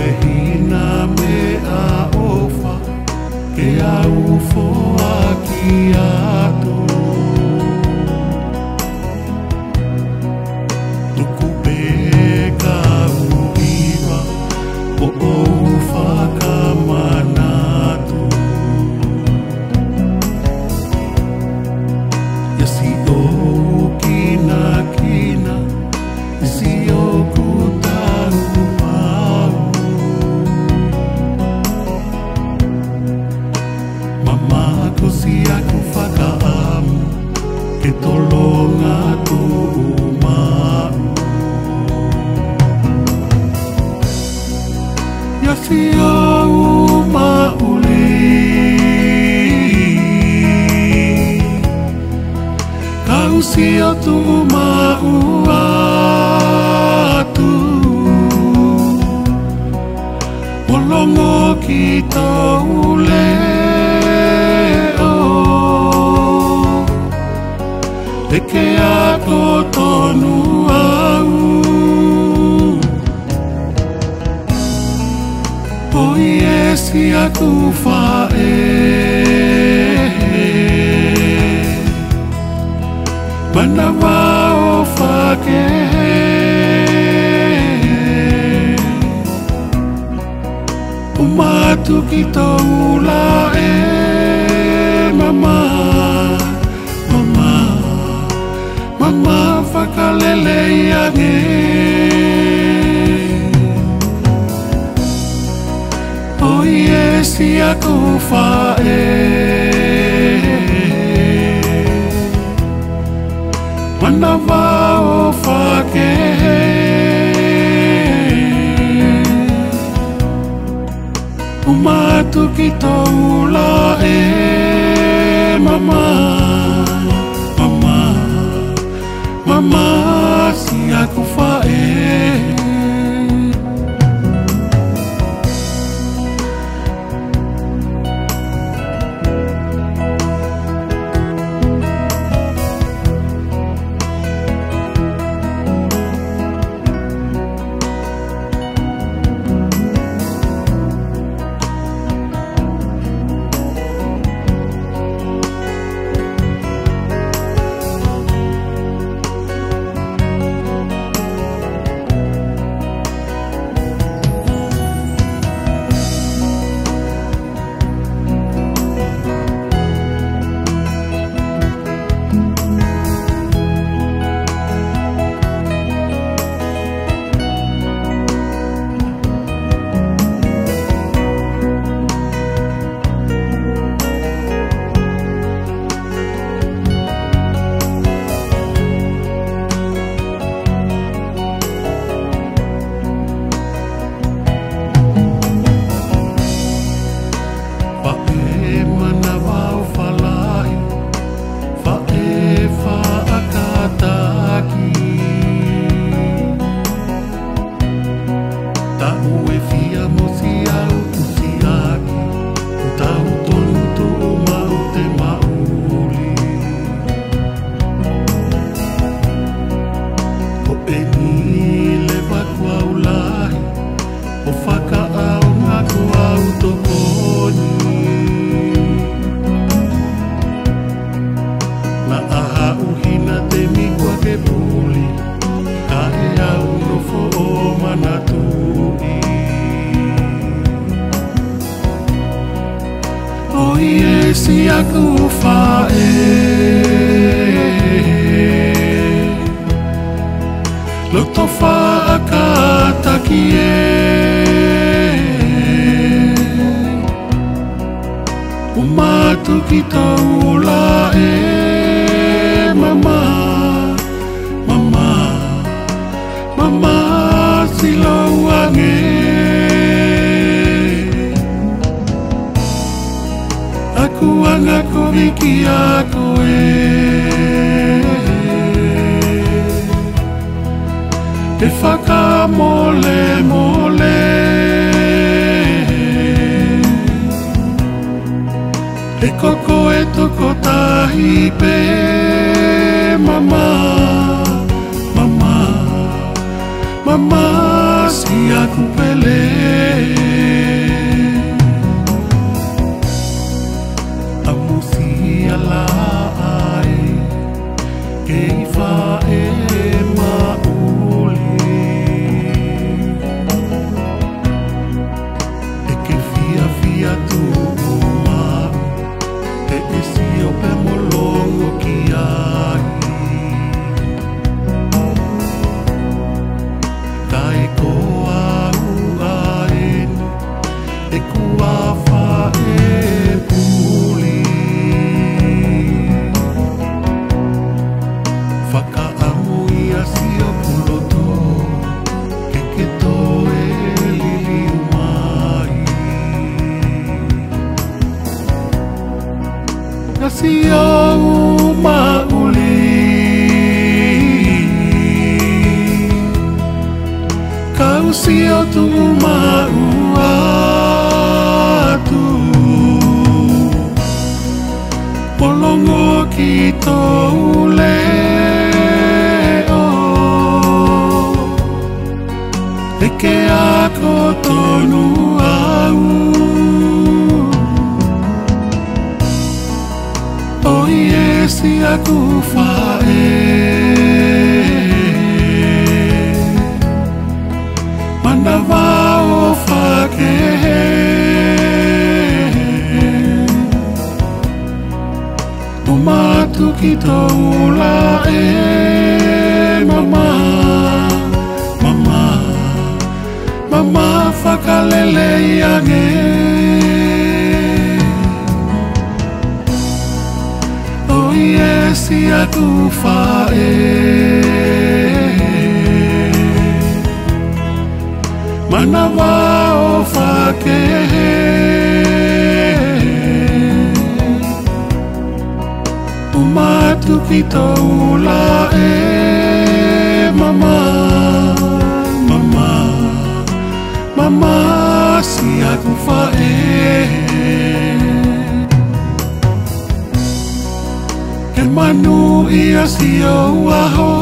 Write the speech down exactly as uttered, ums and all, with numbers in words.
hina me a ofa ke a ufo aki atu tuku pe ka uiwa o ufa ka manatu yasi o kina kina isi o kutaru mau mama ko si aku whakaamu ke tolonga tu mau yasi o mauli kau si o tu mau atu molongo ki tau leo eke ako tonu au oi esi aku fae mana wao fake umatu ki tau la e mama mama mama whakalele iange oi esi aku fae mana wao fake umatu ki tau la e mama mama mama si aku fae si aku fae Loto fa akataki e Umatu ki tau la e mama Mama Mama silo ange Aku anga ko viki ako e E whaka mole mole E koko e toko tahi pe mama Mama Mama si aku pele ia tuma e isi o pe molongo ki ai kai ko au ai e kua fa e puli whaka amu ia si o puloto ke ke to e lili umai nasi au mauli kau si o tu mau atu polongo ki to leo e ke ako tonu au o iesi aku fae mana vao fake umatu ki to ula e mama mama mama whakalele iange o iesi aku fae mana vao fake umatu ki to ula e mama mama mama si aku fae e manu ia si o aho